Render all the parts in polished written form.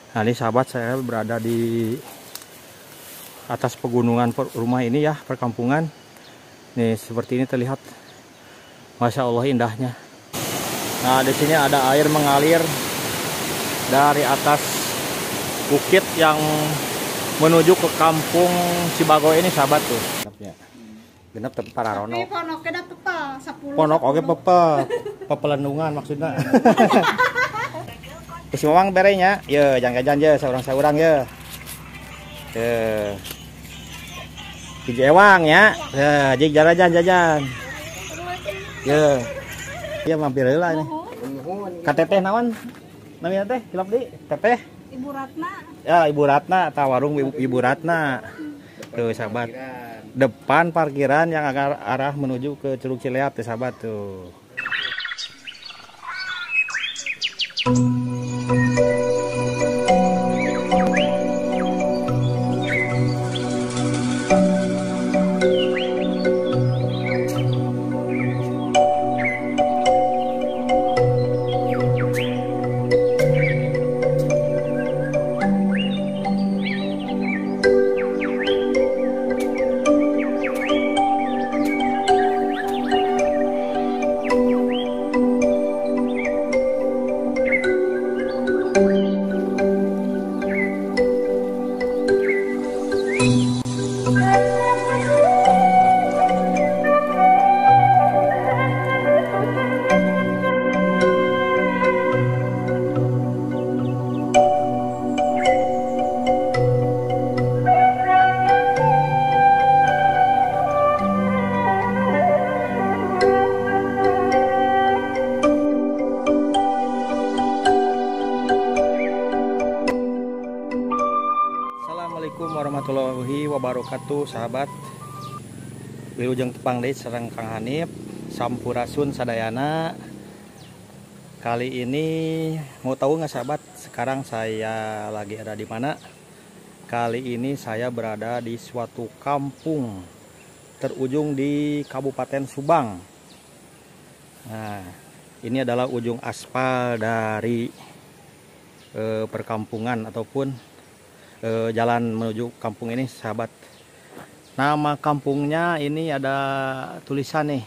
Nah ini sahabat, saya berada di atas pegunungan rumah ini ya, perkampungan. Nih seperti ini terlihat, Masya Allah indahnya. Nah di sini ada air mengalir dari atas bukit yang menuju ke kampung Cibago ini sahabat tuh. Genep tepi Pararono. Ponok kena tepa 10. Ponok oke pepelandungan maksudnya. Terus memang berenya, ya jangan jajan ya seorang-seorang ya. Hiji ewang ya. Jik jajan. Ya. Ya mampir heula ini. KTT naon? Namanya teh, hilap di teteh. Ibu Ratna. Ya, Ibu Ratna, ta warung Ibu Ratna. Tuh sahabat. Depan parkiran yang arah menuju ke Curug Cileat tuh sahabat tuh. Assalamualaikum warahmatullahi wabarakatuh sahabat. Wilujeng tepang deui sareng Kang Hanif sampurasun sadayana. Kali ini mau tahu nggak sahabat, sekarang saya lagi ada di mana? Kali ini saya berada di suatu kampung terujung di Kabupaten Subang. Nah, ini adalah ujung aspal dari perkampungan ataupun jalan menuju kampung ini sahabat. Nama kampungnya ini ada tulisan nih,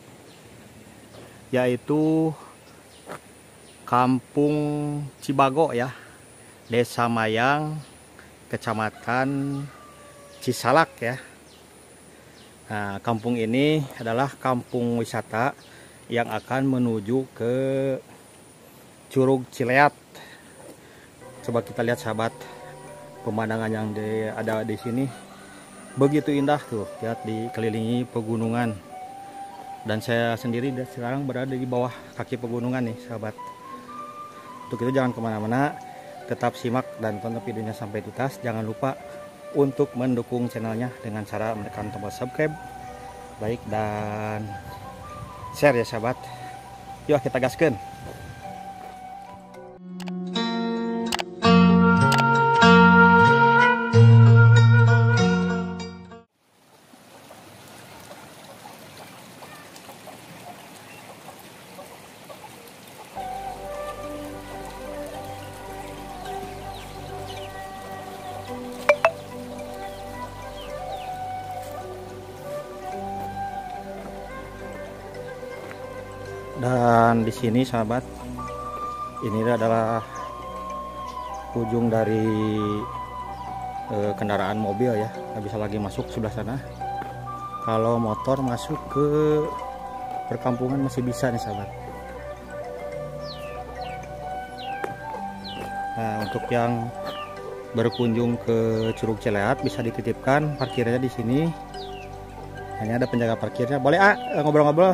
yaitu Kampung Cibago ya, Desa Mayang, Kecamatan Cisalak ya. Nah, kampung ini adalah kampung wisata yang akan menuju ke Curug Cileat. Coba kita lihat sahabat, pemandangan yang ada di sini begitu indah tuh, lihat dikelilingi pegunungan, dan saya sendiri sekarang berada di bawah kaki pegunungan nih sahabat. Untuk itu jangan kemana-mana, tetap simak dan tonton videonya sampai tuntas. Jangan lupa untuk mendukung channelnya dengan cara menekan tombol subscribe, like dan share ya sahabat. Yuk kita gaskeun. Dan di sini sahabat, ini adalah ujung dari kendaraan mobil ya, nggak bisa lagi masuk sebelah sana. Kalau motor masuk ke perkampungan masih bisa nih sahabat. Nah, untuk yang berkunjung ke Curug Cileat bisa dititipkan parkirnya di sini. Hanya ada penjaga parkirnya. Boleh ngobrol-ngobrol.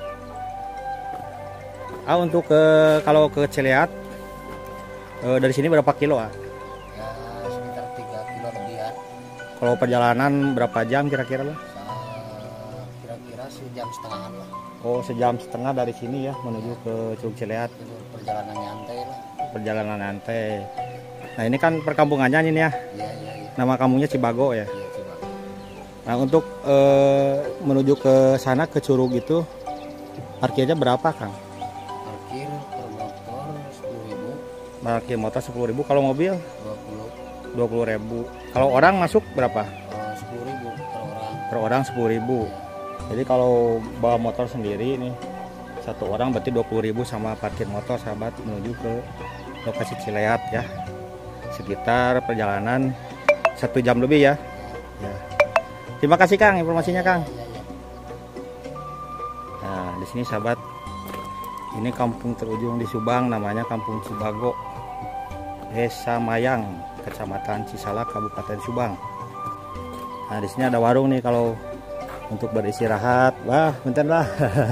Untuk kalau ke Cileat dari sini berapa kilo Ya sekitar 3 kilo lebih ya. Kalau perjalanan berapa jam kira-kira lah? Kira-kira sejam setengahan lah. Oh, sejam setengah dari sini ya menuju ke Curug Cileat. Itu perjalanan nyantai lah. Perjalanan nyantai. Nah ini kan perkampungannya ini ya. Iya. Nama kampungnya Cibago ya. Iya Cibago. Nah untuk menuju ke sana ke Curug itu parkirnya berapa Kang? Parkir per motor 10.000. Parkir motor 10.000, kalau mobil 20. 20.000. Kalau orang masuk berapa? 10.000 per orang. Per orang 10.000. Jadi kalau bawa motor sendiri nih satu orang berarti 20.000 sama parkir motor sahabat menuju ke lokasi Cileat ya. Sekitar perjalanan 1 jam lebih ya. Ya. Terima kasih Kang informasinya Kang. Nah, di sini sahabat, ini kampung terujung di Subang, namanya Kampung Cibago, Desa Mayang, Kecamatan Cisalak, Kabupaten Subang. Nah, di sini ada warung nih kalau untuk beristirahat. Wah, bentar lah.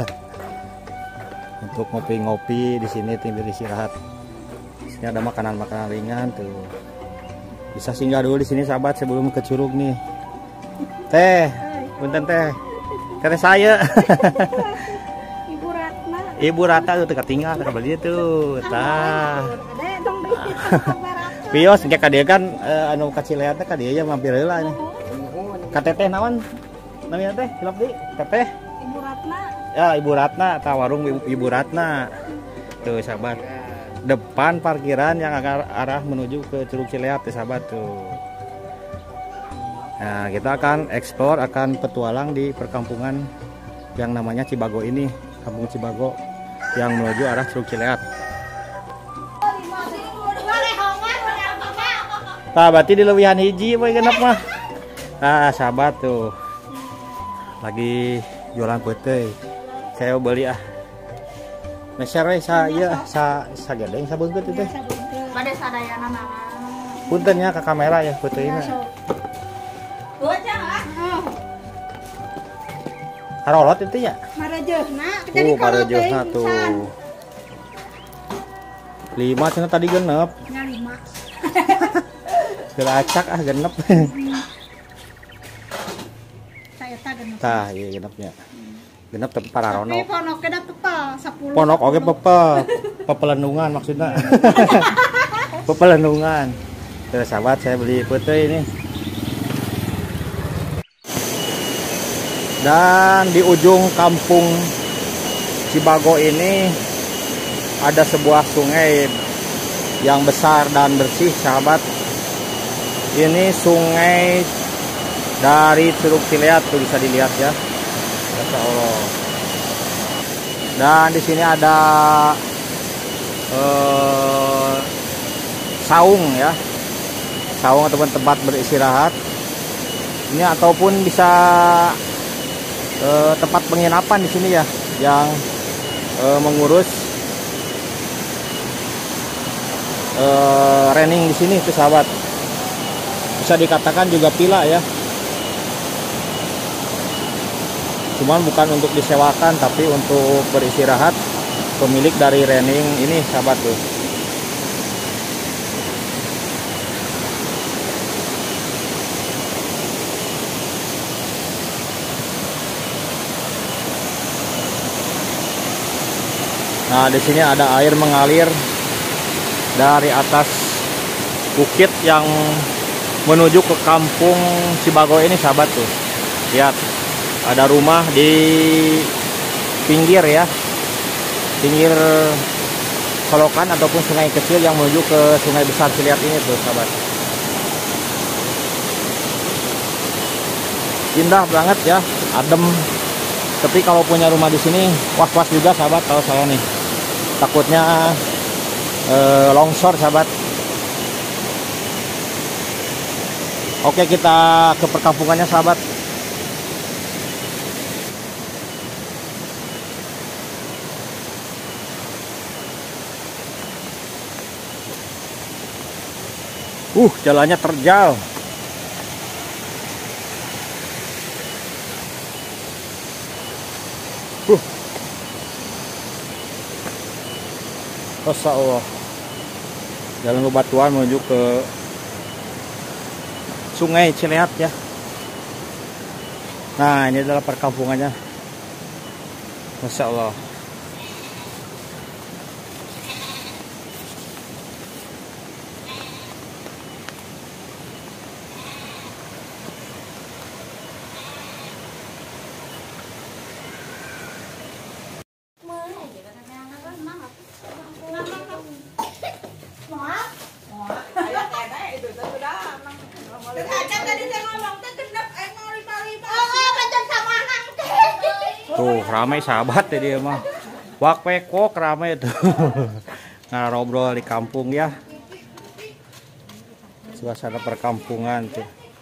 Untuk ngopi-ngopi di sini tinggal istirahat. Di sini ada makanan-makanan ringan tuh. Bisa singgah dulu di sini sahabat sebelum ke Curug nih. Teh, bentar teh. Kata saya. Ibu Ratna. Ibu Rata tuh ketinggalan kabar dia tuh. Tah. Ada dong di kabar apa? Pios kayak dia kan anu kacileatnya ka dia mampir heula nya. KTT naon? Namanya teh, hilap di. Teteh. Ibu Ratna. Ya, Ibu Ratna, warung Ibu Ratna. Tuh sahabat. Depan parkiran yang arah menuju ke Curug Cileat ya sahabat tuh. Nah, kita akan eksplor, akan petualang di perkampungan yang namanya Cibago ini, Kampung Cibago yang menuju arah Curug Cileat. Nah, berarti di lewihan hiji boy genep mah. Nah, sahabat tuh. Lagi jualan putih. Saya beli ah. Meser we sa ieu sa gadeng sabeungkeut teh. Pada sadayana nama. Puntennya ke kamera ya putihna. Karolot itu ya? Marajehna. Marajehna tuh. 5 cenah tadi genep. Nya 5. Kelacak ah genep. Saya tak genep. Tah, iya genepnya. Genep tapi pararono. Tapi ponoknya da pepel 10. Ponok oge pepel. Pepelenungan maksudnya. Pepelenungan. Tuh sahabat saya beli putih ini. Dan di ujung kampung Cibago ini ada sebuah sungai yang besar dan bersih sahabat. Ini sungai dari Curug Cileat tuh bisa dilihat ya. Masya Allah. Dan di sini ada saung ya, saung ataupun tempat beristirahat. Ini ataupun bisa tempat penginapan di sini ya, yang mengurus rening di sini tuh sahabat. Bisa dikatakan juga villa ya. Cuman bukan untuk disewakan tapi untuk beristirahat pemilik dari rening ini sahabat tuh. Nah, di sini ada air mengalir dari atas bukit yang menuju ke kampung Cibago ini sahabat tuh. Lihat, ada rumah di pinggir ya, pinggir solokan ataupun sungai kecil yang menuju ke sungai besar Cileat ini tuh sahabat. Indah banget ya, adem. Tapi kalau punya rumah di sini was-was juga sahabat, kalau saya nih takutnya longsor sahabat. Oke, kita ke perkampungannya sahabat. Jalannya terjal. Masya Allah. Jalan bebatuan menuju ke Sungai Cileat ya. Nah, ini adalah perkampungannya. Masya Allah. Tuh ramai sahabat ya dia mah. Wak pekok ramai tuh. Ngobrol di kampung ya. Suasana perkampungan tuh.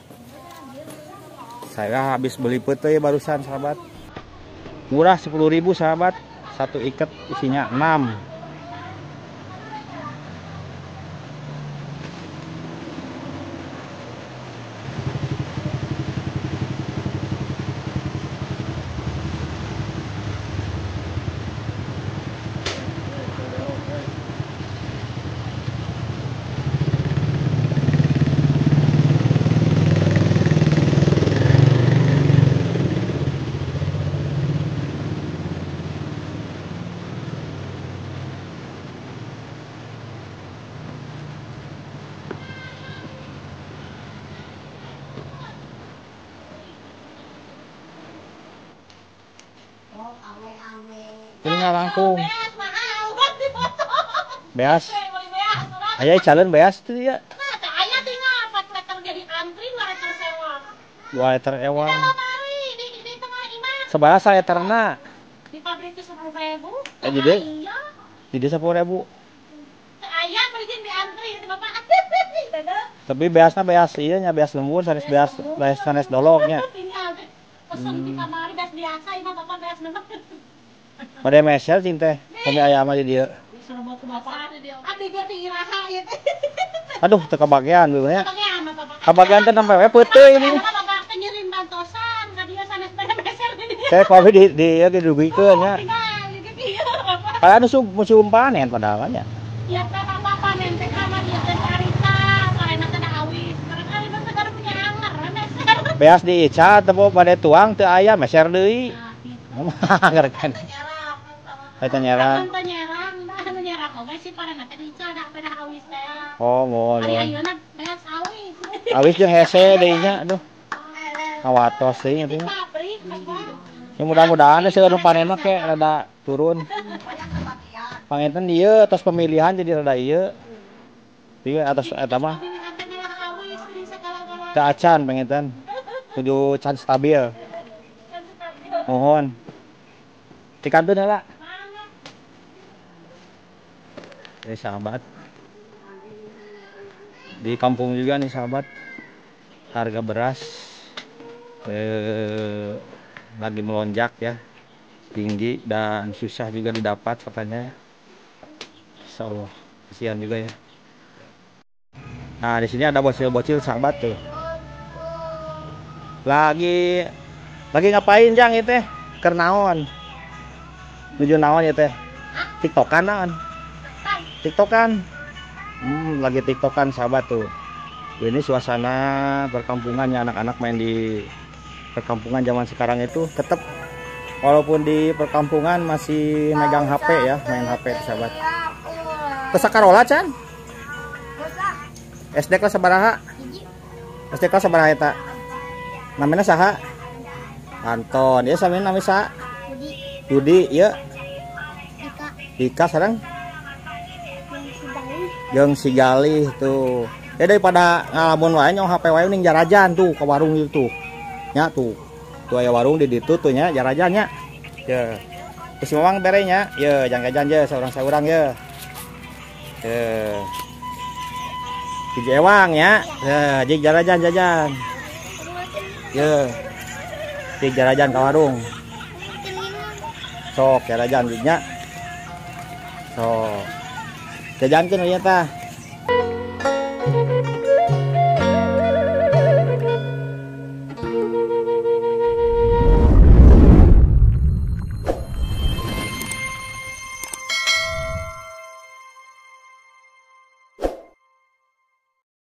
Saya habis beli pete barusan sahabat. Murah 10.000 sahabat. Satu ikat isinya 6. Ini nggak langkung. Beas. Ayah calon beas tuh ya. 2 liter ewang. Sebelah saya ternak. Di pabrik itu 10.000. Jadi 10.000. Ayah beli di antri itu Bapak. Tapi beasnya beas iya nya beas lembur sanes beas sanes dolognya. Pesan di kamar beas biasa ini Bapak beas lembur. Pada mesel cinte, kami ayam aja dia. Suruh bawa ke Bapak. Adik dia iraha ya. Aduh, teu kabagian beulanya. Kabagian Bapak. Kabagian teh sampai we peuteuy ini. Bapak penyirim bantosan, ka dia sanes mesel ini. Saya kopi di ieu didugikeun nya. Padahal museum panen padahal nya. Ya teh Bapak panen teh kamar ieu teh carita, karena teh awis. Karena mah segala punya anger mesel. Beas diicat teh pada tuang teu aya meser deui. Anger kan. Eta nyerang. Oh, mau. Awis jeung hese deui nya, aduh. Kawatos deui nya. Ya mudah-mudahan sih anu panen mah ke rada turun. Panginten dieu tos pemilihan jadi rada ieu. Ieu atas eta mah. Teu acan panginten. Kudu can stabil. Mohon. Dikanteun heula. Ini sahabat. Di kampung juga nih sahabat. Harga beras lagi melonjak ya. Tinggi dan susah juga didapat katanya. Insyaallah kasihan juga ya. Nah, di sini ada bocil-bocil sahabat tuh. Lagi ngapain Jang itu? Keur naon? Nuju naon ya teh? TikTokan naon? TikTokan. Lagi TikTokan sahabat tuh. Ini suasana perkampungannya anak-anak main di perkampungan zaman sekarang itu tetap walaupun di perkampungan masih megang HP ya, main HP sahabat. Terus Karola Chan? SD kelas sabaraha? SD kelas sabaraha eta? Namanya saha? Anton. Ya sampean namanya saha? Budi, ya. Dika sareng? Jeung si Galih tuh. Ya daripada ngalamun wae nyong HP wae ning jarajan tuh ke warung itu. Nya tuh. Tuh aya warung di ditu tuh nya jarajan nya. Ya. Geus mamang bere nya. Ya jang jajan je saurang-saurang ya. Ya. Hiji ewang nya. Ya, jig jarajan jajan. Ya. Jig jarajan ka warung. Sok jarajan nya. Sok. Jajankeun ieu tah.